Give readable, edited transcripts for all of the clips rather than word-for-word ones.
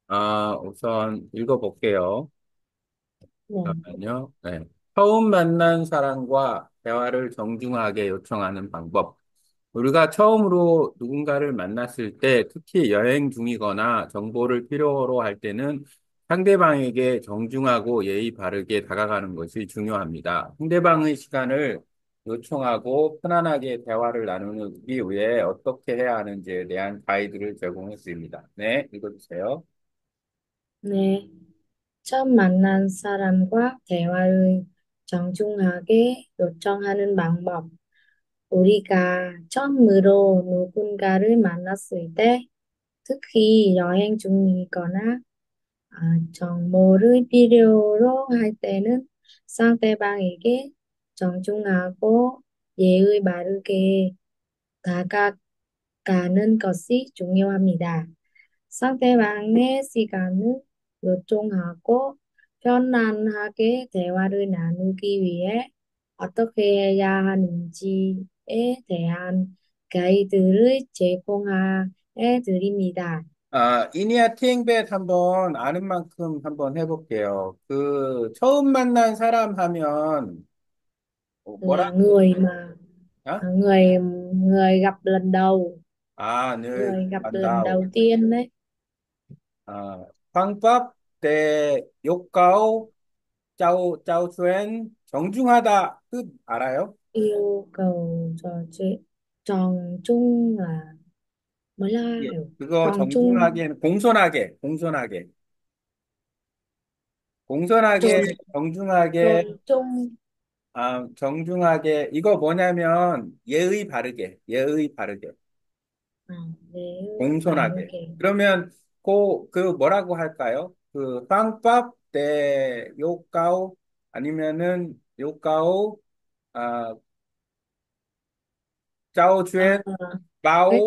우선 읽어볼게요. 네, 잠깐만요. 네. 처음 만난 사람과 대화를 정중하게 요청하는 방법. 우리가 처음으로 누군가를 만났을 때, 특히 여행 중이거나 정보를 필요로 할 때는 상대방에게 정중하고 예의 바르게 다가가는 것이 중요합니다. 상대방의 시간을 요청하고 편안하게 대화를 나누기 위해 어떻게 해야 하는지에 대한 가이드를 제공했습니다. 네, 읽어주세요. 네. 처음 만난 사람과 대화를 정중하게 요청하는 방법. 우리가 처음으로 누군가를 만났을 때, 특히 여행 중이거나 정보를 필요로 할 때는 상대방에게 정중하고 예의 바르게 다가가는 것이 중요합니다. 상대방의 시간을 요청하고 편안하게 대화를 나누기 위해 어떻게 해야 하는지에 대한 가이드를 제공해 드립니다. 이니아 티앵벳 한번 아는 만큼 한번 해볼게요. 처음 만난 사람 하면, 뭐라, Là người mà 어? người người gặp lần đầu, 늘, người gặp lần 반다오. đầu tiên đấy. 황법 대 욕가오, 짜오쨘, 정중하다. 뜻 알아요? Yêu cầu trò chuyện tròn trung là mới là 예. hiểu 그거 tròn trung 정중하게, 공손하게, 공손하게, tròn 정중하게, tròn trung. 정중하게. 이거 뭐냐면, 예의 바르게. À, nếu bạn 공손하게. kể 그러면 뭐라고 할까요? 빵밥 대 요까오 아니면은 요까오 아 짜오주엔 à, cách 바오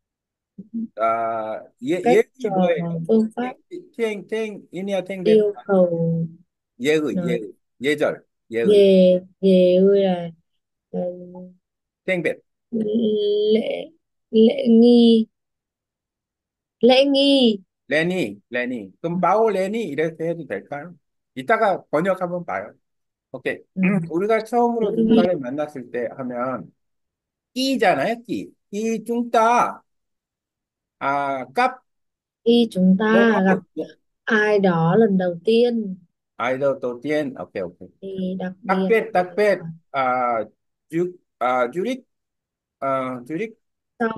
cách 예의 뭐예요? phương pháp 탱 이니아 탱베 yêu cầu nói 예절 예의 về về là ờ, 탱베 lễ lễ nghi lễ nghi. 레니 그럼 바오 레니 이렇게 해도 될까요? 이따가 번역 한번 봐요. 오케이. Ừ. 우리가 처음으로 Lễ nghi 누군가를 만났을 때 하면 끼잖아요, 끼. 끼 쭝따. 깝, khi chúng 뭐, ta gặp ai đó lần đầu tiên 아이더 또 띠엔, 오케이. thì đặc biệt 딱뱃, là 주릭, 주릭, trong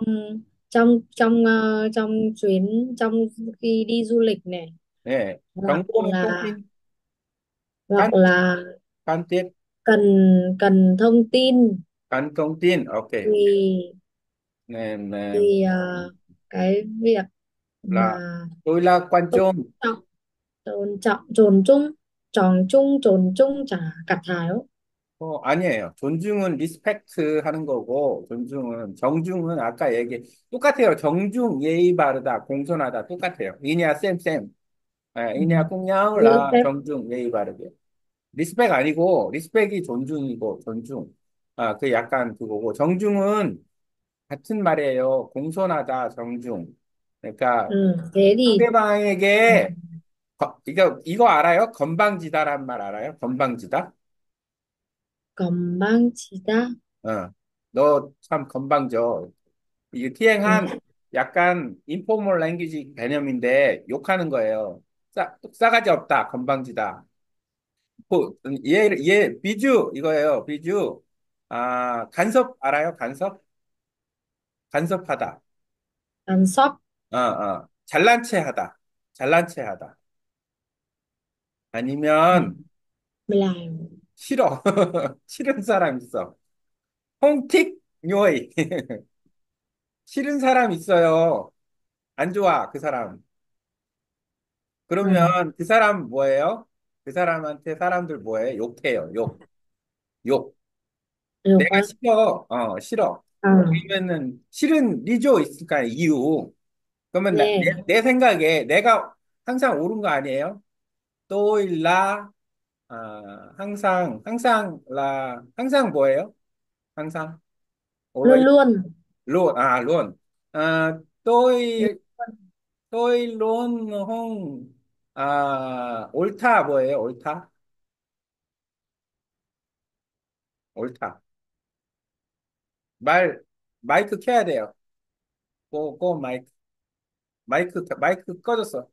trong chuyến trong khi đi du lịch này, 네. hoặc 정보는 là 똥띠, hoặc 간, là 간띠, cần cần thông tin 간똥띠, 오케이. thì 네. cái việc 라, mà tôi là quan tôn trọng. trọng trồn trung tròn trung trồn trung chả cặt thải. 아니에요. 존중은 리스펙트 하는 거고, 정중은 아까 똑같아요. 정중, 예의 바르다, 공손하다, 똑같아요. 이냐, 쌤. Ừ. 이냐, 꿍냥, Giữ 라, phép. 정중, 예의 바르게. 리스펙 아니고, 리스펙이 존중이고, 존중. 그 약간 그거고, 정중은 같은 말이에요. 공손하다, 정중. 그러니까 Thế thì ừ, 상대방에게, 이거 알아요? 건방지다란 말 알아요? 건방지다? còn mang chỉ ta. 너 참 건방져. 이게 Ừ. 티행한 약간 인포멀 랭귀지 개념인데 욕하는 거예요. 싸가지 없다, 건방지다. 비주 이거예요. 비주. 간섭 알아요? 간섭하다. Ăn sóc. 잘난 체하다. 잘난 체하다. Ừ. 아니면 Làm 싫어. 싫은 사람 있어. 홍틱 뇨이. 싫은 사람 있어요. 안 좋아, 그 사람. ừ. 그러면 그 사람 뭐예요? 그 사람한테 사람들 뭐해? 욕해요. 욕. Được 내가 quá. 싫어. 싫어. Ờ, 그러면은 싫은 리조 있을까? 이유. 그러면 nghe 내 생각에 내가 항상 옳은 거 아니에요? 또일라 항상 뭐예요? 항상 luôn always luôn. luôn. Ừ. tôi 또이, 론, 홍, 옳다 뭐예요? 옳다? 옳다. 말, 마이크 켜야 돼요. 고, 마이크 꺼졌어.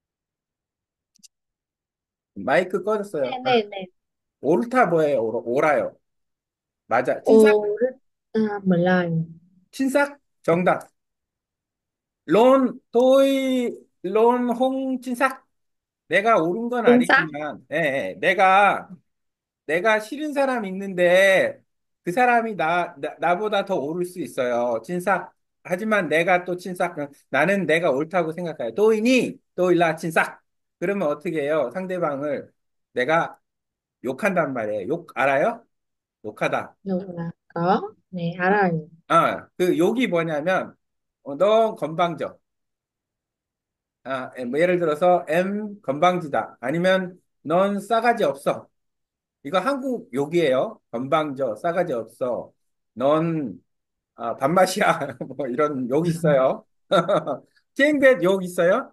마이크 꺼졌어요. 네네네. 옳다 뭐예요? 옳아요. 맞아. 친삭? 오, 몰라요. 친삭? 정답. 론, 또이, 론, 홍, 친삭? 내가 옳은 건 Chính xác. 아니지만, 예, 예. 내가 싫은 사람 있는데 그 사람이 나보다 더 옳을 수 있어요. 친삭. 하지만 내가 또 친삭, 나는 내가 옳다고 생각해요. 또이니, 또일라, 친삭. 그러면 어떻게 해요? 상대방을 내가 욕한단 말이에요. 욕 알아요? 욕하다. Được là có. Nè, 알아요. 그 욕이 뭐냐면, 너 건방져. 뭐 예를 들어서, 건방지다. 아니면, 넌 싸가지 없어. 이거 한국 욕이에요. 건방져, 싸가지 없어. 넌 밥맛이야. 뭐 이런 욕 있어요. 땡볕 욕 있어요?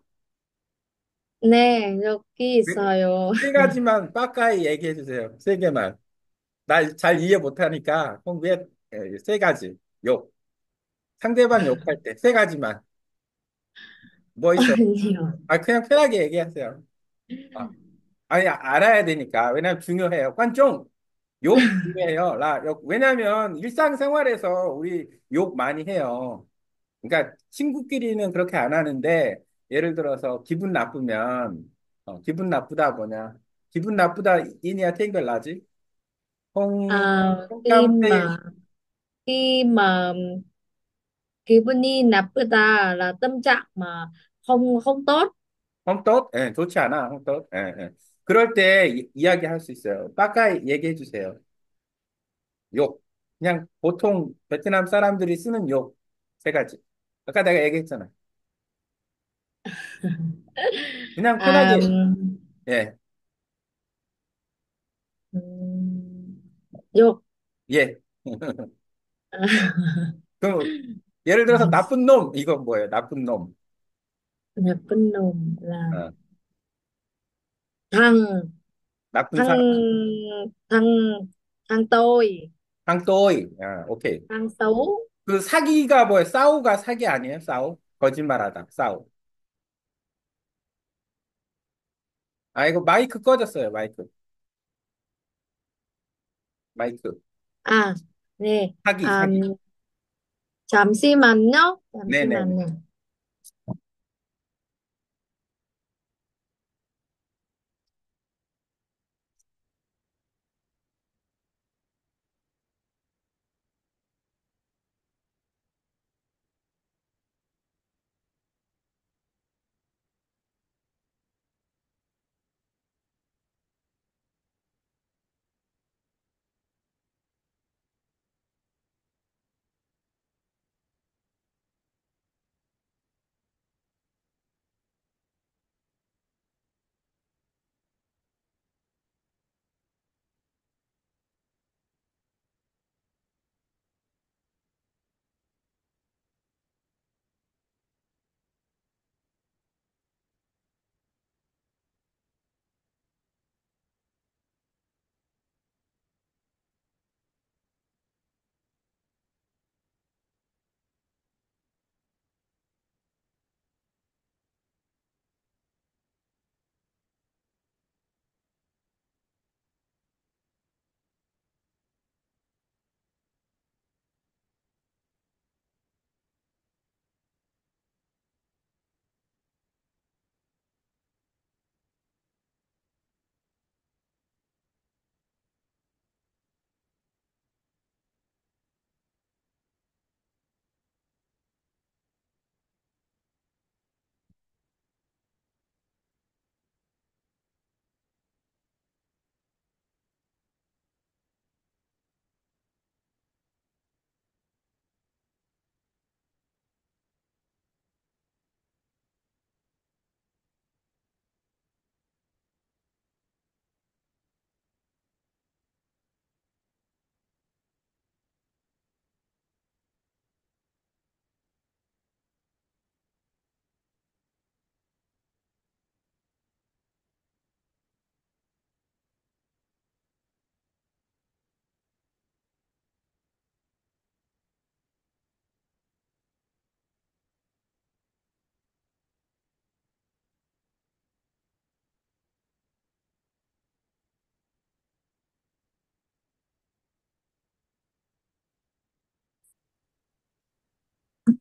네, 여기 네, 있어요. 세 가지만 빠까이 얘기해 주세요. 세 개만. 날 잘 이해 못하니까 콩비에 세 가지 욕. 상대방 욕할 때 세 가지만. 뭐 있어요? nhiều. 그냥 편하게 얘기하세요. 아, 아니 알아야 되니까. 왜냐면 중요해요. 관종 욕 중요해요. 왜냐면 일상생활에서 우리 욕 많이 해요. 그러니까 친구끼리는 그렇게 안 하는데 예를 들어서 기분 나쁘면 기분 나쁘다 뭐냐 기분 나쁘다 이니야 탱글라지 홍 Khi 홍감대 mà 기분이 나쁘다 là tâm trạng mà không không tốt. 홍떡 예 좋지 않아 홍떡 예, 예. 그럴 때 이야기할 수 있어요 빠까이 얘기해 주세요 욕 그냥 보통 베트남 사람들이 쓰는 욕 세 가지 아까 내가 얘기했잖아 그냥 À, 편하게 예 dục. 예. 그럼 예를 들어서 나쁜 놈 이건 뭐예요 나쁜 놈 Nhập vân đồn là 어, thằng 나쁜 thằng 사람 thằng thằng tôi, 상또이. 오케이. thằng xấu. 그 사기가 뭐예요? 싸우가 사기 아니에요? 싸우? 거짓말하다. 싸우. 이거 마이크 꺼졌어요. 마이크. À, nè, 사기. 잠시만요. 네네네. 잠시만요.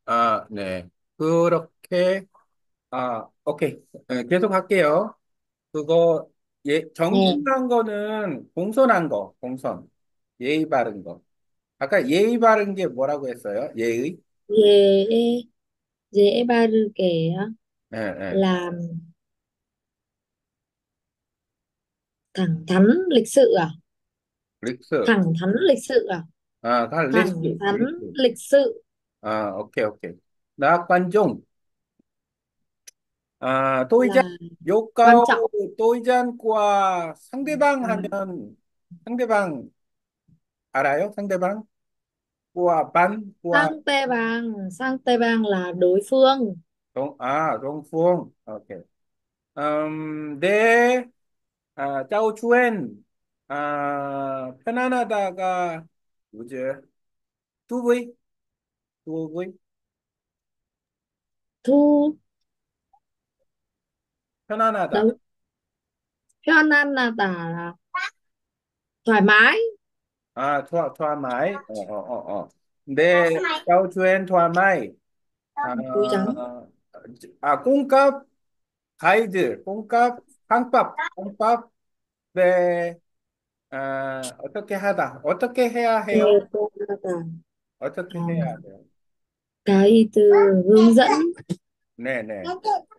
아, 네. 그렇게, 오케이. 계속 할게요. 그거, Nè, 정중한 거는 공손한 거, 공손. 예의 바른 거. 아까 예의 바른 게 뭐라고 했어요? 예의? dễ dễ ba rư kẻ 예, 예. làm thẳng thắn lịch sự à? 릭스. Thẳng thắn lịch sự à? 리스, Thẳng thắn 리스. lịch sự 오케이, 오케이. 낙관종. 또이잔, là quan 요가오, trọng. 또이잔과 상대방 À, 하면, 상대방 알아요? 상대방? 꾸아, 반, 꾸아, sang Tây Bang là đối phương. 동풍. 오케이. 네, 짜오추엔, 편안하다가, 뭐지? 두부이? 두부이? Thu 편안하다. đâu? Cho nên là tả là thoải mái, thoải mái. 네, 짜오추엔 thoải mái. 아, cúi rắn. 꽁값, 가이드, 꽁값, 빵밥. 네, 어떻게 하다. 어떻게 해야 해요? Thì cô là 어떻게 à, 해야 돼요? cái từ hướng dẫn. 네네.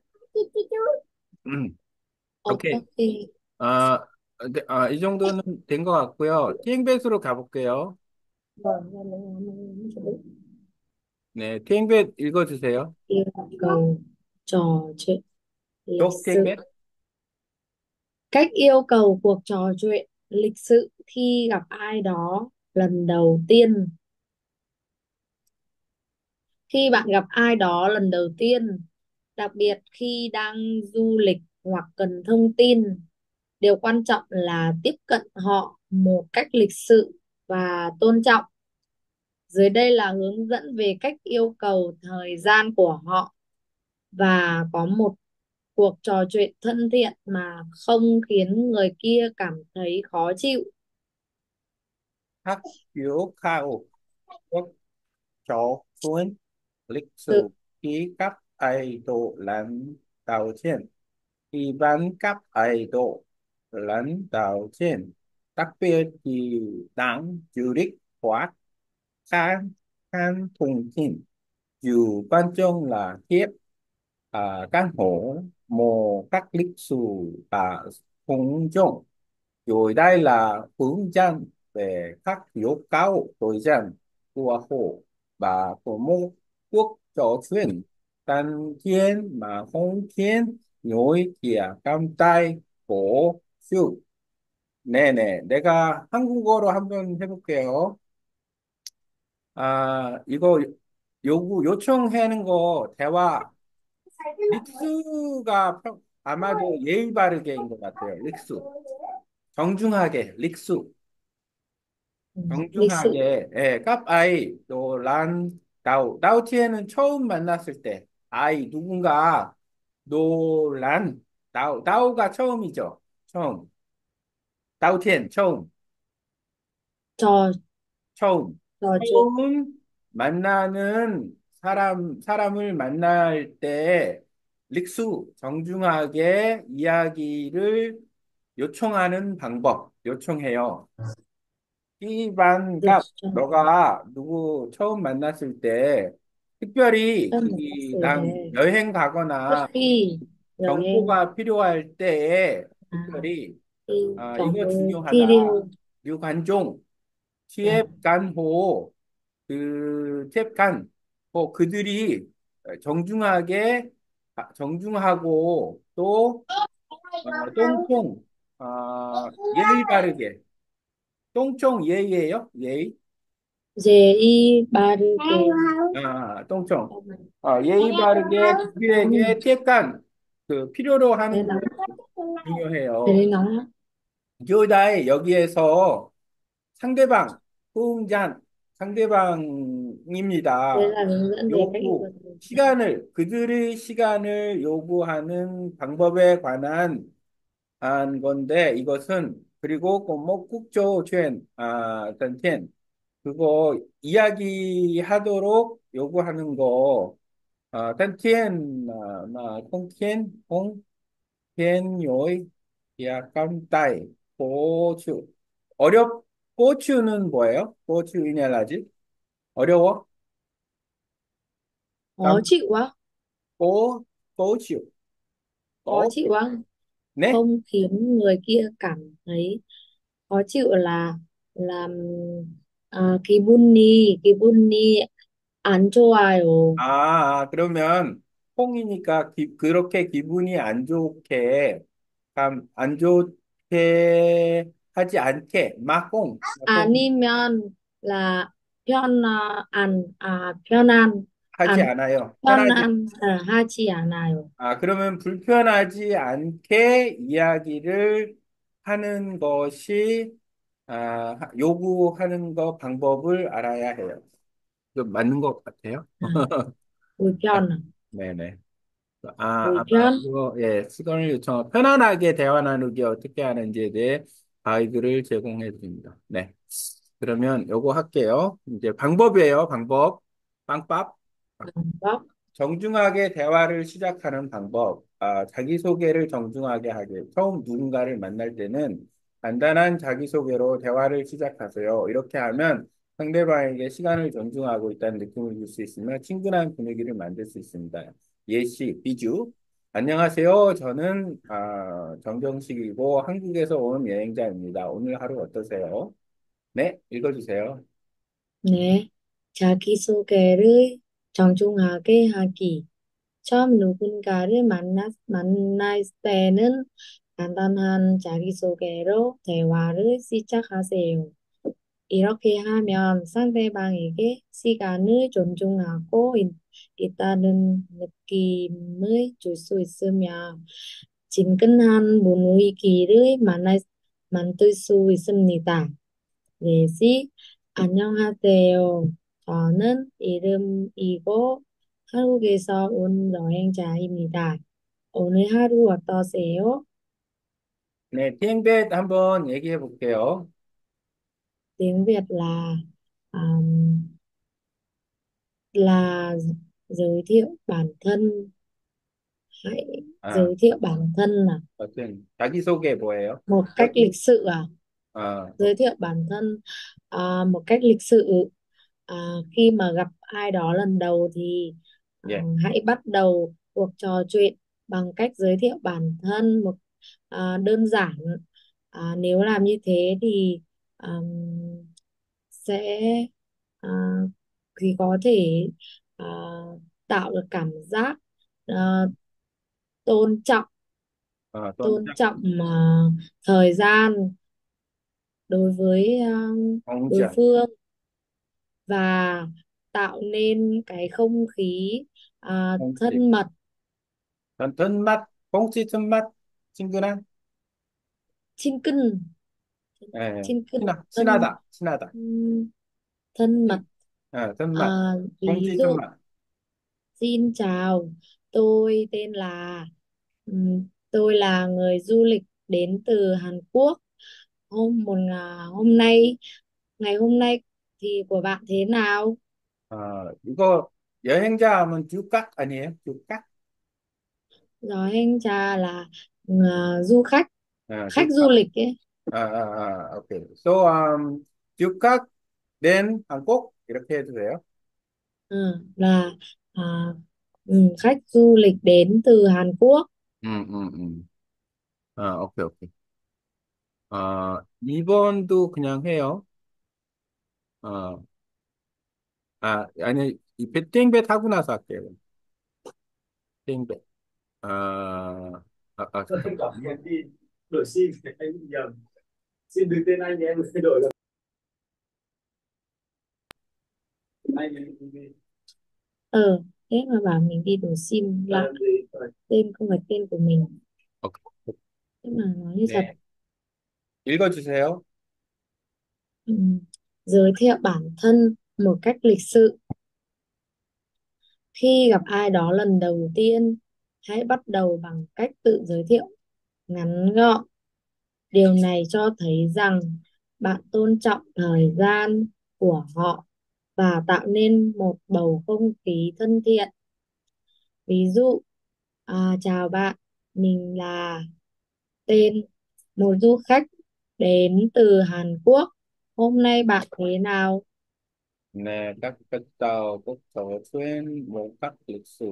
음, 오케이. Ok. 아, 네, 이 정도는 된 것 같고요. 티행벳으로 가볼게요. Vâng, là mình chuẩn bị 네, 티행벳 읽어주세요. yêu cầu trò chuyện lịch 또 sự. 티행벳? Cách yêu cầu cuộc trò chuyện lịch sự khi gặp ai đó lần đầu tiên. Khi bạn gặp ai đó lần đầu tiên, đặc biệt khi đang du lịch hoặc cần thông tin, điều quan trọng là tiếp cận họ một cách lịch sự và tôn trọng. Dưới đây là hướng dẫn về cách yêu cầu thời gian của họ và có một cuộc trò chuyện thân thiện mà không khiến người kia cảm thấy khó chịu. 학교 가고, chỗ lịch Tự sử khi các idol lần đầu tiên. Khi bán các idol lần đầu tiên. Đặc biệt thì đáng chú ý hoặc khán khán thông tin. Dù quan trọng là tiếp căn hộ một các lịch sử và thông dụng. Rồi đây là hướng dẫn về các yêu cầu đối tượng của hộ và của một cuộc trò chuyện 단thiên mà không thiên nổi tiếng 감тай 고수. 네네. 내가 한국어로 한번 해볼게요. 이거 요청하는 거 대화 릭수가 아마도 예의 바르게인 것 같아요. 릭수. 정중하게, 릭수. ừ, lịch sự 정중하게, 또 다우티에는 처음 만났을 때, 누군가, 다우가 처음이죠. 처음. 다우티엔, trò 처음. trò chuyện 처음 사람을 만날 때, 릭수, 정중하게 이야기를 요청하는 방법, 요청해요. được 띠반갑, cho 너가 누구 처음 만났을 때, 특별히 trong một cái chủ 난 đề 여행 trước 가거나 khi rồi em 정보가 필요할 때에, à, 특별히, khi có 이거 cái 중요하다. video 유관종, à, 취앱간호, 그들이 정중하고 또, 똥총, 예의 바르게, 똥총 예의예요? 예의? GI Baruto 똥총. 예의 바르게 그들에게 띠약간 필요로 하는 thế 거 nóng thế 중요해요. đấy nóng lắm. 교다에 여기에서 상대방, Thế 상대방입니다. là hướng dẫn về cách yêu cầu thời gian. 그들의 시간을 요구하는 방법에 관한 한 건데, 이것은, 그리고 뭐, 국조, 전, 전 그거 이야기하도록 요구하는 거, 텐티엔, 콩티엔, 콩티엔 요이, 야, 깜따이, 고추. 고추는 뭐예요? 고추이냐라지? 어려워? Khó 깜, chịu quá. 고추. Khó 고, chịu quá, 네? không khiến người kia cảm thấy khó chịu là 기분이 안 좋아요. 그러면 콩이니까 그렇게 기분이 안 좋게, 안 좋게 하지 않게, 콩 아니면 là 편안 하지 안 않아요. 편하지, 편안 하지 않아요. 그러면 불편하지 않게 이야기를 하는 것이, 요구하는 거 방법을 알아야 해요. 그 맞는 것 같아요. À, 불편 à? 네네. 아까 불편. 그거, 예, 수강을 요청, 편안하게 대화 나누기 어떻게 하는지에 대해 가이드를 제공해 드립니다. 네. 그러면 요거 할게요. 이제 방법이에요, 방법. 빵밥. Bóc. 정중하게 대화를 시작하는 방법. 자기소개를 정중하게 하게. 처음 누군가를 만날 때는 간단한 자기소개로 대화를 시작하세요. 이렇게 하면 상대방에게 시간을 존중하고 있다는 느낌을 줄 수 있으며 친근한 분위기를 만들 수 있습니다. 예시, 비주. 안녕하세요. 저는 정경식이고 한국에서 온 여행자입니다. 오늘 하루 어떠세요? 네, 읽어주세요. 네, 자기소개를 정중하게 하기. 처음 누군가를 만날 때는 간단한 자기소개로 대화를 시작하세요. 이렇게 하면 상대방에게 시간을 존중하고 있다는 느낌을 줄 수 있으며 친근한 분위기를 만들 수 있습니다. 예시, 안녕하세요. 저는 이름이고 한국에서 온 여행자입니다. 오늘 하루 어떠세요? 네, 티행벳 한번 얘기해 볼게요. Tiếng Việt um, là giới thiệu bản thân. Hãy 아, giới thiệu bản thân là 자기소개 뭐예요? một cách lịch sự à? Giới thiệu bản thân một cách lịch sự. Khi mà gặp ai đó lần đầu thì 예. hãy bắt đầu cuộc trò chuyện bằng cách giới thiệu bản thân một đơn giản. Nếu làm như thế thì sẽ à, có thể à, tạo được cảm giác à, tôn trọng 또 thời gian đối với đối 정전, phương và tạo nên cái không khí 콩집, thân mật. ton맛, 콩치 ton맛, 친근한, Chin cưng. 예, Chin cưng. thân 친하다, thân mật. à, ton맛, ví 콩치 dụ, ton맛, xin chào, tôi tên là tôi là người du lịch đến từ Hàn Quốc. Hôm nay, ngày hôm nay thì của bạn thế nào? 이거 여행자 하면 듀깍 아니에요? 듀깍? Rồi anh cha là du khách, khách du 듀깍. lịch ấy. 오케이. So, 듀깍, then 한국 이렇게 해도 돼요? Là à, khách du lịch đến từ Hàn Quốc. 음, 음, 음. 오케이, 오케이. 2번도 그냥 해요. 어, 아니, 이 땡볕 하고 나서 할게요. 땡볕. Tôi không gặp 잠깐만요. em đi đổi sim thì anh bị nhầm. Xin đứng tên anh thì em thay đổi là anh ấy đi Thế mà bảo mình đi đổi sim lạ, làm gì rồi. tên không phải tên của mình. 오케이. Thế mà nói như thật. 네. 읽어주세요. Ừm, Giới thiệu bản thân một cách lịch sự. Khi gặp ai đó lần đầu tiên, hãy bắt đầu bằng cách tự giới thiệu ngắn gọn. Điều này cho thấy rằng bạn tôn trọng thời gian của họ và tạo nên một bầu không khí thân thiện. Ví dụ, chào bạn, mình là tên một du khách đến từ Hàn Quốc. Hôm nay bạn thế nào? 네, 딱부터 최근 các lịch sử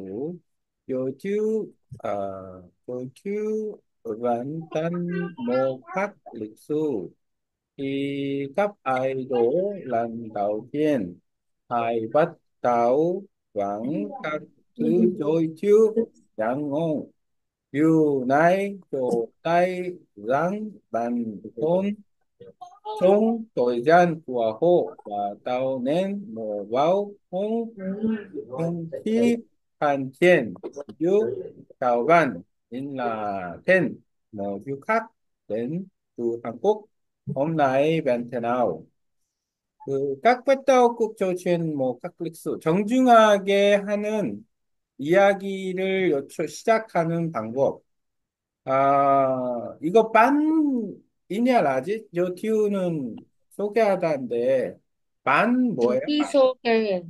요즘 văn tân các lịch sử khi cấp idol lần đầu tiên hay bắt đầu bằng các thứ chơi trước chẳng ngôn điều này cho thấy rằng bản thân trong thời gian qua họ đã tạo nên một bầu không khí thân thiện giữa chào bạn in là tên một du khách đến từ Hàn Quốc hôm nay bạn thế nào các bắt đầu cuộc trò chuyện các lịch sử 정중하게 하는 이야기를 시작하는 방법 이거 빤이냐 라지? 요 튜는 소개하다인데, 빤 뭐예요? 자기소개,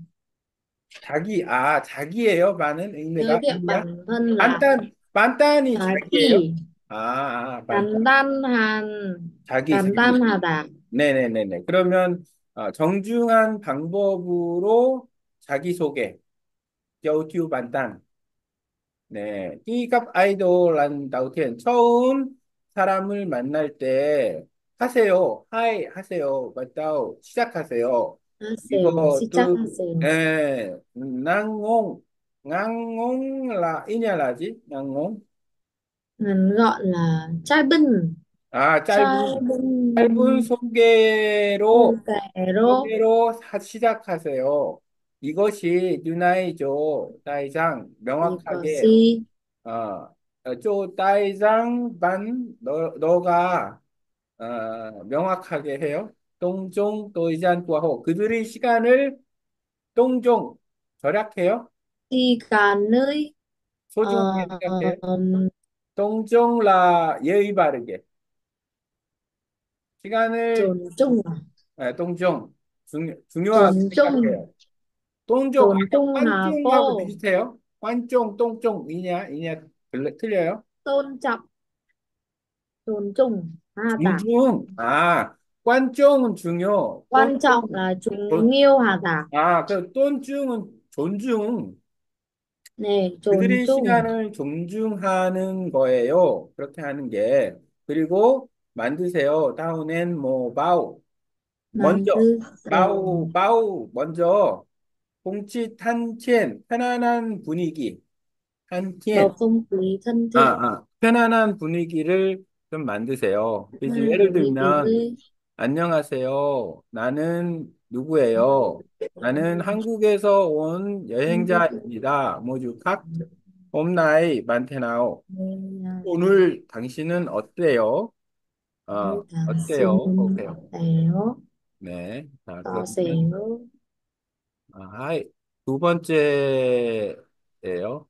자기예요? 빤은 giới 의미가 thiệu 의미야? bản thân là 빤딴이 자기예요? 자기, 빤딴. 자기 자기. 간단하다. 네네네네. 그러면 정중한 방법으로 자기소개. 요튜 빤딴. 네, 띠갑 아이돌 đầu tiên 처음 사람을 만날 때 하세요. 하이 하세요. 맞다. 시작하세요. 이거 또 시작하세요. 낭옹 là ý nhà là gì? 낭옹. Ngắn gọn là trai binh, trai 짧은 binh Pokero, 시작하세요. 이것이 누나이죠. 다이상 명확하게 Ikoshi, 쪼 따이장 너가 명확하게 해요. 동종 또이잔꾸하고 그들의 시간을 동종 절약해요. Sikan의, 소중하게 ờ, 생각해요. 동종 là 예의 바르게 시간을 존 trung à? 동종 중요하게 존 trung, 생각해요. 동종 존 아까 trung là 관종하고 cô, 비슷해요. 관종 동종 이냐 틀려요. tôn trọng, 존 trung, ha tả. 관종은 중요. Quan trọng là chúng yêu hả tả? 그 tôn 중은 존중. Này, 존 그들의 trung, 시간을 존중하는 거예요. 그렇게 하는 게. 그리고 만드세요. 다운앤 바우. mang 먼저, tư sèo, 먼저, 공치 탄첸, 편안한 분위기. bầu 탄첸. không khí thân thiện, 편안한 분위기를 좀 만드세요. 그래서 mang 예를 들면, 분위기를 안녕하세요. 나는 누구예요? 나는 한국에서 온 여행자입니다. 모주각 봄나이 많테나오. 오늘 당신은 어때요? như thả xin 어때요? 오케이. téo, 네. 자, có 그러면, xéo, 하이. 두 번째예요.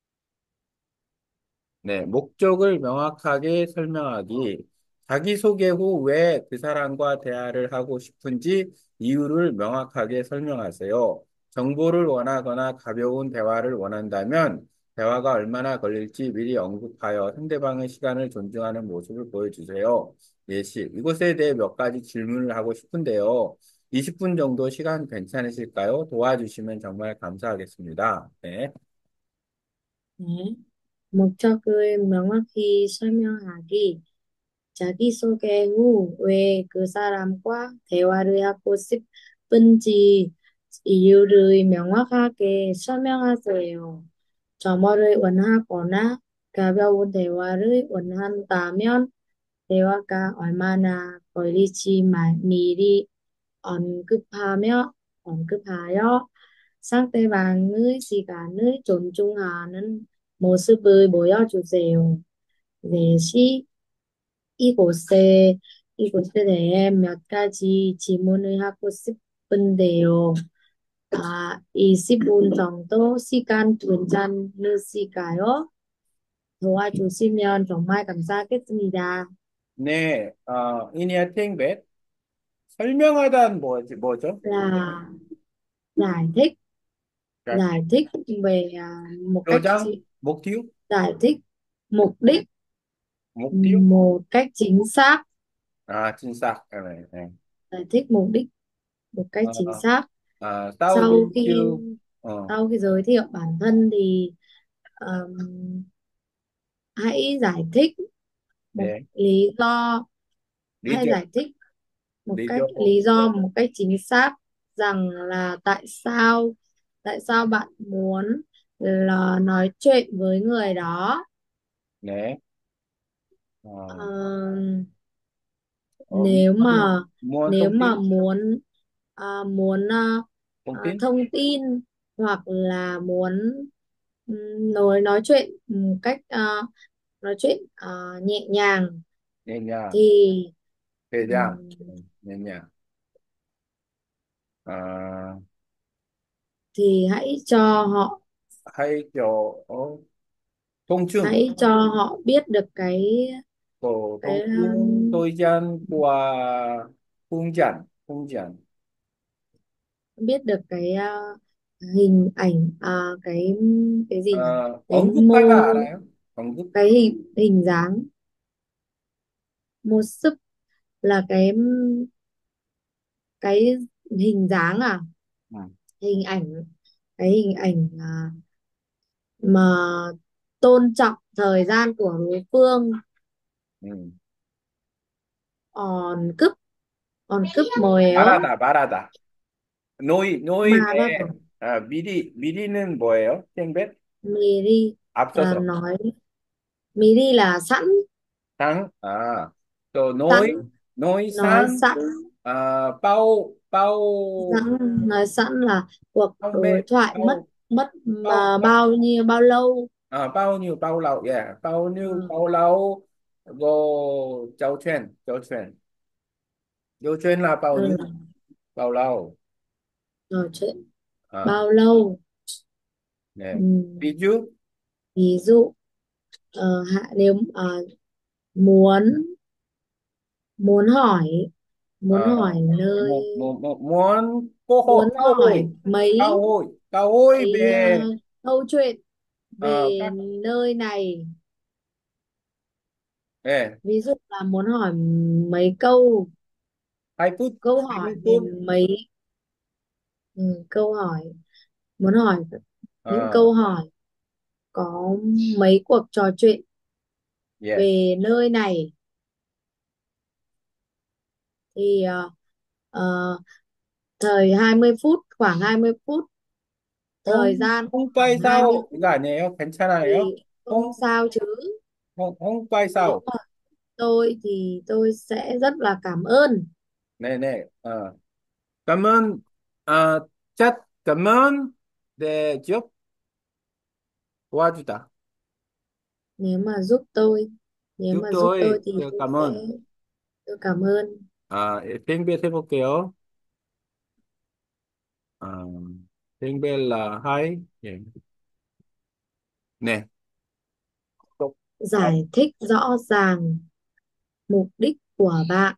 네, 목적을 명확하게 설명하기. 자기소개 후 왜 그 사람과 대화를 하고 싶은지 이유를 명확하게 설명하세요. 정보를 원하거나 가벼운 대화를 원한다면 대화가 얼마나 걸릴지 미리 언급하여 상대방의 시간을 존중하는 모습을 보여주세요. 예시, 이것에 대해 몇 가지 질문을 하고 싶은데요. 20분 정도 시간 괜찮으실까요? 도와주시면 정말 감사하겠습니다. 네. 네. 목적을 명확히 설명하기. 자기소개 후 왜 그 사람과 대화를 하고 싶은지 이유를 명확하게 설명하세요. 점어를 원하거나 가벼운 대화를 원한다면 대화가 얼마나 걸릴지 미리 언급하여 상대방의 시간을 존중하는 모습을 보여주세요. 넷이 이곳에 이곳에 대해 몇 가지 질문을 하고 싶은데요. 20분 정도 시간 괜찮으실까요? 도와주시면 정말 감사하겠습니다. 네, 이니아 팅벳. 설명하다는 뭐죠? là giải thích, 그러니까 giải thích về một cách 요장, 목티브, giải thích mục đích 목티브. một cách chính xác, 아, 진짜. 네, 네. giải thích mục đích một cách chính 어, xác. 아, sau thousand khi two, sau khi giới thiệu bản thân thì ờm, hãy giải thích một 네, lý do, hãy 리죠, giải thích một cách 리죠. lý do một cách chính xác rằng là tại sao bạn muốn là nói chuyện với người đó. 네, 어, Ờm, 어, nếu 무한, mà 무한 nếu mà 통신, muốn 통신, thông tin hoặc là muốn nói chuyện một cách nói chuyện nhẹ nhàng 왜냐, thì 대장, ừm, 왜냐, 아, thì hãy cho họ 하이죠, 통증, hãy cho họ biết được 또 cái 통증, 도이잔과 풍잔, 풍잔, biết được hình ảnh cái gì nhỉ, cái 언급하다 mô, 알아요? 언급, cái hình hình dáng mô súp là cái hình dáng 음, hình ảnh, cái hình ảnh mà tôn trọng thời gian của đối phương. 음. Còn cúp, còn cúp 뭐예요? 말하다. 노임에, 말하다. 미리는 뭐예요? 땡벳? 미리 là 앞서서. nói, 미리 là sẵn, 또 sẵn nói 노이산, sẵn, 빠오, sẵn nói sẵn là cuộc đối 처음에, thoại mất mất 빠오, mà bao nhiêu bao lâu. 빠오뉴, 빠오라오, 예, 빠오뉴, Ừ. 빠오라오, Giao chuyên là Ừ. bao lâu, Trò chuyện à, bao lâu. nè, Ừ. ví dụ, Ví dụ nếu muốn muốn hỏi, muốn hỏi nơi, muốn câu hỏi, muốn hỏi mấy câu hỏi cái về, câu chuyện về các, nơi này. 예, Ví dụ là muốn hỏi mấy câu, 2 phút, câu hai hỏi mươi về phút, mấy, câu hỏi, muốn hỏi những à, câu hỏi có mấy cuộc trò chuyện yes, về nơi này thì ờ, thời 20 phút, khoảng 20 phút, thời gian khoảng 홍바이 20 sao phút 이거 아니에요? 괜찮아요? thì không 홍, sao chứ. 홍바이 Nếu sao, mà tôi thì tôi sẽ rất là cảm ơn. 네네, cảm ơn, à, chắc cảm ơn để giúp 도와주다, Nếu mà giúp tôi, nếu giúp mà giúp tôi tôi, thì tôi cảm sẽ, ơn, tôi cảm ơn. 땡볕 해볼게요. 아, 땡벨라 하이, 예, 네, 또, Giải thích rõ ràng mục đích của bạn.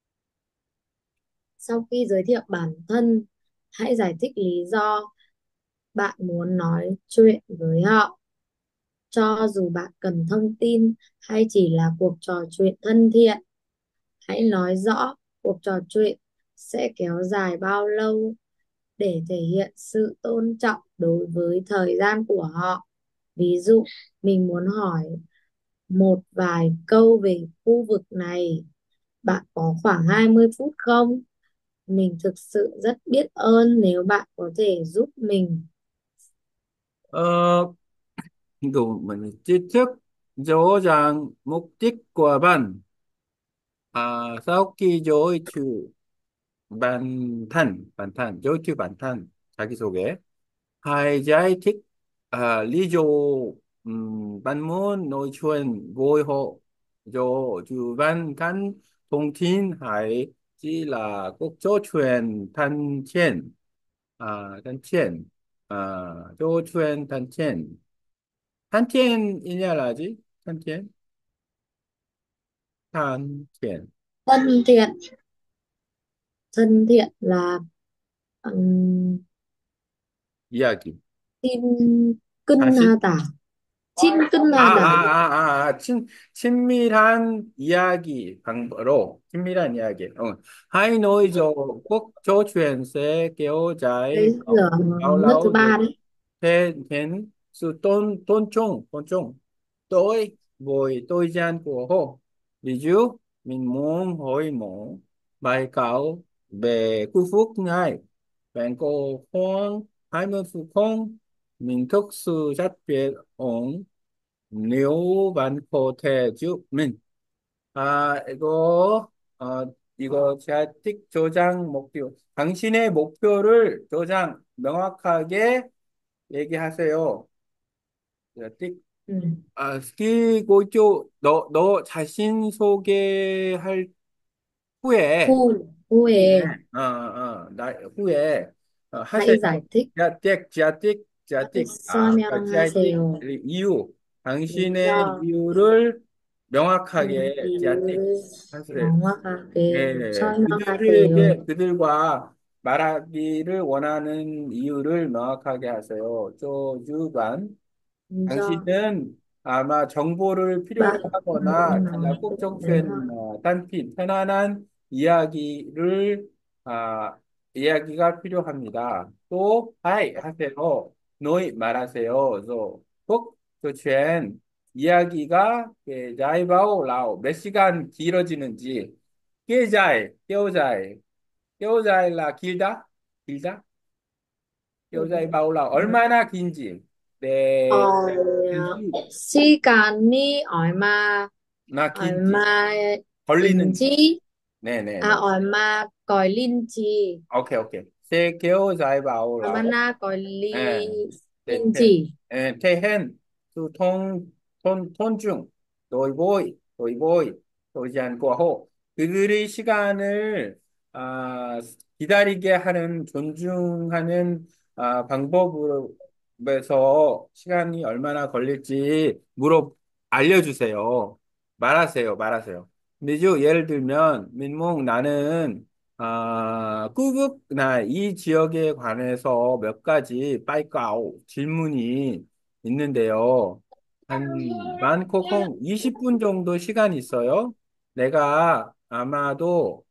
Sau khi giới thiệu bản thân, hãy giải thích lý do bạn muốn nói chuyện với họ. Cho dù bạn cần thông tin hay chỉ là cuộc trò chuyện thân thiện, hãy nói rõ cuộc trò chuyện sẽ kéo dài bao lâu để thể hiện sự tôn trọng đối với thời gian của họ. Ví dụ, mình muốn hỏi một vài câu về khu vực này. Bạn có khoảng 20 phút không? Mình thực sự rất biết ơn nếu bạn có thể giúp mình. 어, 이거 뭐니, 지적 조장 목적과 싸우기 조이추, 조이추 반탄, 자기소개. Hai giải thích, lý do, bạn muốn nói chuyện với họ, do chú bạn cần thông tin hay chỉ là cuộc trò chuyện thân thiện, à, thân thiện, à, trò chuyện thân thiện. Thân thiện ý nghĩa là gì? Thân thiện, thân thiện, Thân thiện, thân thiện là 음, 이야기. 친 다시. 끝나다. 친 아, 끝나다. 친밀한 이야기 방법으로, 친밀한 이야기. Hai nói dồ quốc chỗ chuyện sẽ kéo dài Đấy giờ bao nước thứ lâu để ba đấy. thể hiện sự tôn trọng đối với thời gian của họ. Ví dụ, mình muốn hỏi một bài cậu về khu vực này. Bạn có khoảng 20 phút không? Mình thực sự rất biết ổn. Nếu bạn có thể giúp mình. 이거, 이거 제가 틱 저장 목표. 당신의 목표를 저장 명확하게 얘기하세요. 자, 틱. Ừ. 그리고 너 자신 소개할 후에, Cool. 후에, Ue. 후에, 하세요. Hãy giải thích. 지아틱, 설명하세요. 이유, 당신의 lý 이유를 명확하게, 지아틱, 이유를 하세요. 명확하게 네, 설명하세요. 그들과 말하기를 원하는 이유를 명확하게 하세요. 조주관. Do 당신은 아마 정보를 필요로 bạn 하거나 muốn nói với họ. 자작곡정된 단필, 편안한 이야기를, 이야기가 필요합니다. 또, 하이, 하세요. 노이 말하세요. 저 chuyện, 이야기가, dài bao 몇 시간 길어지는지, 깨dài là 길다? 길다? 깨dài bao 얼마나 긴지, 네, Ờ, 시간이 나 긴지, 얼마 걸리는지. 인지 네네네. 얼마 걸린지 오케이. 세 개월 잘 봐오라고. 얼마나 예. 걸리는지. 태hen, 존중, 도이보이, 도지 않고 호. 그들의 시간을, 아, 기다리게 하는, 존중하는, 방법에서 시간이 얼마나 걸릴지 알려주세요. 말하세요. 근데 예를 들면, 민몽 나는 꾸벅, 이 지역에 관해서 몇 가지 빠이까오 질문이 있는데요. 한, 많고콩 20분 정도 시간 있어요. 내가 아마도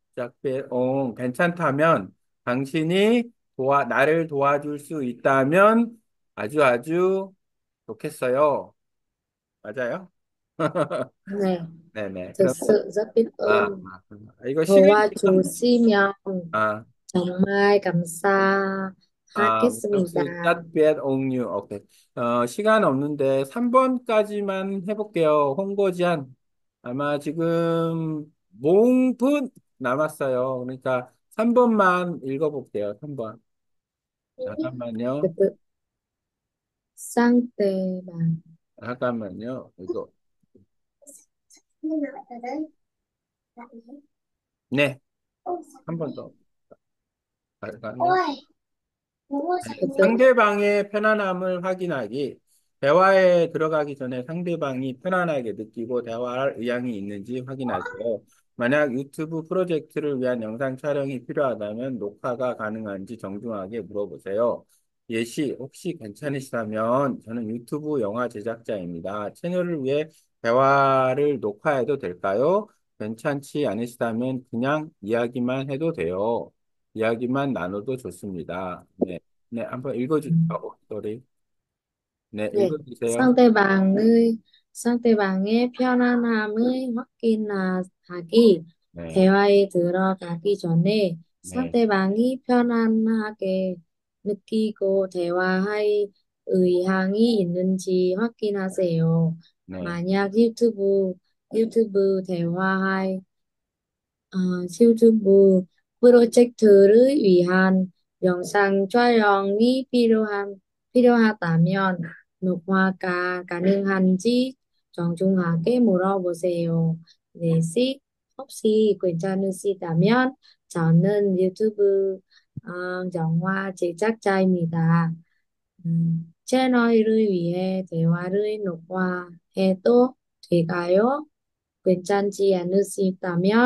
괜찮다면 당신이 나를 도와줄 수 있다면 아주 좋겠어요. 맞아요? Này, 네네. thực sự rất biết 아, ơn. 이거 시간이 도와주시면 아, 정말 감사하겠습니다. 역시 짭biệt 옥류. 오케이. 시간 없는데 3번까지만 해볼게요. 홍보지안. 아마 지금 몽분 남았어요. 그러니까 3번만 읽어볼게요. 3번. Từ 잠깐만요. từ sang tề bàn. 잠깐만요. 이거. 네. 한 번 더. 잠깐만요. Từ từ. 상대방의 편안함을 확인하기. 대화에 들어가기 전에 상대방이 편안하게 느끼고 대화할 의향이 있는지 확인하세요. 만약 유튜브 프로젝트를 위한 영상 촬영이 필요하다면 녹화가 가능한지 정중하게 물어보세요. 예시, 혹시 괜찮으시다면 저는 유튜브 영화 제작자입니다. 채널을 위해 대화를 녹화해도 될까요? 괜찮지 않으시다면 그냥 이야기만 해도 돼요. 이야기만 나눠도 좋습니다. 네. 네, 한번 sorry. 네, 네, 읽어주세요. 상대방의 상대방의 편안함을 확인하기. 네, 대화에 들어가기 전에 네, 상대방이 편안하게 느끼고 대화할 의향이 있는지 확인하세요. 네, 만약 유튜브 대화할 유튜브 프로젝트를 위한 영상 촬영이 필요하다면 녹화가 가능한지 정중하게 물어보세요. 네, 혹시 괜찮으시다면 저는 유튜브 영화 제작자입니다. 채널을 위해 대화를 녹화해도 될까요? 괜찮지 않으시다면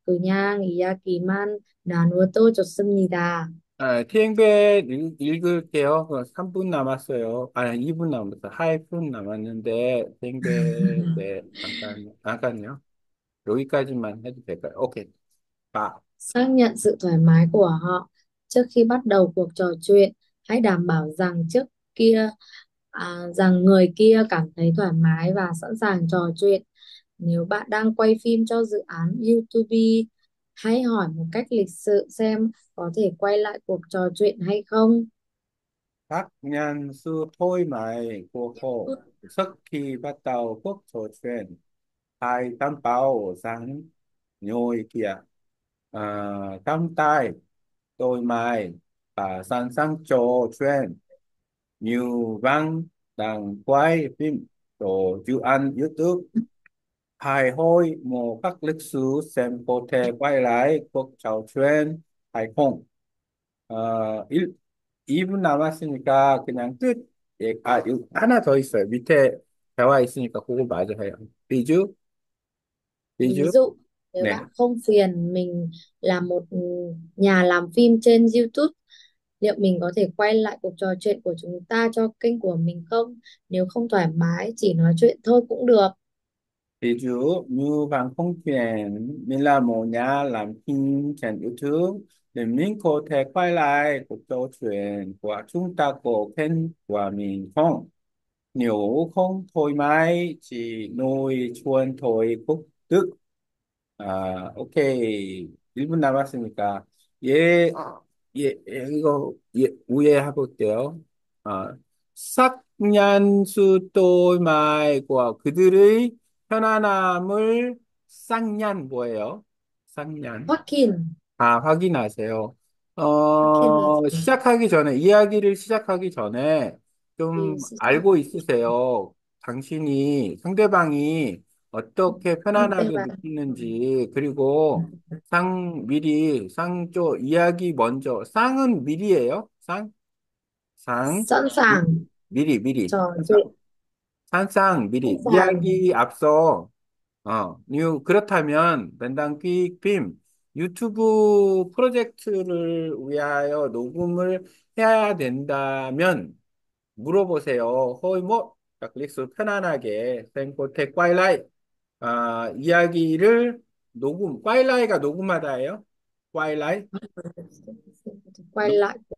그냥 이야기만 나누어도 좋습니다. 티eng배 읽을게요. 3분 남았어요. 아니, 2분 남았어요. 하이픈 남았는데, 티eng배, 네, 잠깐요. 여기까지만 해도 될까요? 오케이. 봐. Xác nhận sự thoải mái của họ trước khi bắt đầu cuộc trò chuyện. Hãy đảm bảo rằng kia rằng người kia cảm thấy thoải mái và sẵn sàng trò chuyện. Nếu bạn đang quay phim cho dự án YouTube, hãy hỏi một cách lịch sự xem có thể quay lại cuộc trò chuyện hay không. Các nhân sư thôi mày của hộ, sức khi bắt đầu cuộc trò chuyện, hai tam bảo rằng nhồi kìa, tam tai, tôi mày, và sẵn sàng trò chuyện, như văn, đang quay phim, đồ dự án YouTube, hai hồi một các lịch sử xem có thể quay lại cuộc trò chuyện hay không. 어, 2분 남았으니까 그냥 끝. 예, 하나 더 있어요. 밑에 대화 있으니까 그거 마저 해요. 비주? Ví 비주? dụ, nếu 네. bạn không phiền mình là một nhà làm phim trên YouTube, liệu mình có thể quay lại cuộc trò chuyện của chúng ta cho kênh của mình không? Nếu không thoải mái, chỉ nói chuyện thôi cũng được. 비주, như bằng không phiền, mình là một nhà làm phim trên YouTube. Để mình có thể quay lại cuộc trò chuyện của chúng ta có kênh của mình không? Nếu không thoải mái, chỉ nói chuyện thôi cũng được. 오케이. 1분 남았으니까. 예, 이거, 우회해 볼게요. 아, 싹년수 또 말과 그들의 편안함을 쌍년 뭐예요? 쌍년. Hokkien. 확인하세요. Hokkien là gì? 이야기를 시작하기 전에 Thì 좀 sẽ chắc 알고 있으세요. 당신이, 상대방이 어떻게 không tệ 편안하게 bạn. 느끼는지, 그리고 쌍 이야기 먼저, 쌍은 미리예요? 쌍, Sẵn sàng 미리. trò chuyện, 상상 sẵn 미리. sàng. 이야기 앞서, 그렇다면, 밴당귀 유튜브 프로젝트를 위하여 녹음을 해야 된다면, 물어보세요. 호이 뭐, 릭스 편안하게, 생코테 꽈일라이, 이야기를 꽈일라이가 녹음하다예요? 꽈일라이? Quay lại